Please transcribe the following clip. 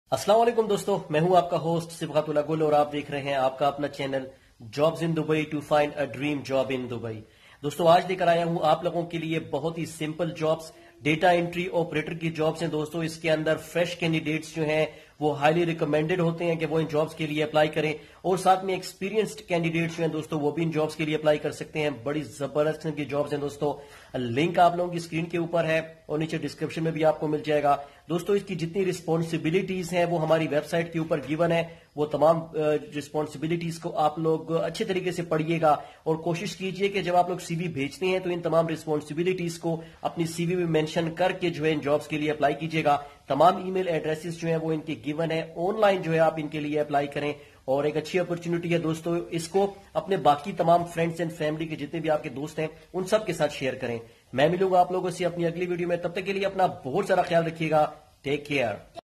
अस्सलाम वालेकुम दोस्तों, मैं हूं आपका होस्ट सिबगतुल्लाह गुल और आप देख रहे हैं आपका अपना channel jobs in Dubai to find a dream job in Dubai. दोस्तों आज लेकर आया हूं आप लोगों के लिए बहुत ही simple jobs, data entry operator की जॉब्स हैं दोस्तों। इसके अंदर फ्रेश कैंडिडेट्स जो हैं वो हाईली रिकमेंडेड होते हैं कि वो इन जॉब्स के लिए अप्लाई करें और साथ में एक्सपीरियंस्ड कैंडिडेट्स जो हैं दोस्तों वो भी इन जॉब्स के लिए अप्लाई कर सकते हैं। बड़ी जबरदस्त की जॉब्स हैं दोस्तों। लिंक आप लोगों की स्क्रीन के ऊपर है और नीचे डिस्क्रिप्शन में भी आपको मिल जाएगा। दोस्तों इसकी जितनी रिस्पॉन्सिबिलिटीज हैं वो हमारी वेबसाइट के ऊपर गिवन है। वो तमाम रिस्पॉन्सिबिलिटीज को आप लोग अच्छे तरीके से पढ़िएगा और कोशिश कीजिए कि जब आप लोग सीवी भेजते हैं तो इन तमाम रिस्पॉन्सिबिलिटीज को अपनी सीवी में मेंशन करके जो है इन जॉब्स के लिए अप्लाई कीजिएगा। तमाम ईमेल एड्रेसेस जो है वो इनके गिवन है। ऑनलाइन जो है आप इनके लिए अप्लाई करें और एक अच्छी अपॉर्चुनिटी है दोस्तों। इसको अपने बाकी तमाम फ्रेंड्स एंड फैमिली के जितने भी आपके दोस्त हैं उन सब के साथ शेयर करें। मैं मिलूंगा आप लोगों से अपनी अगली वीडियो में। तब तक के लिए अपना बहुत सारा ख्याल रखिएगा। Take care.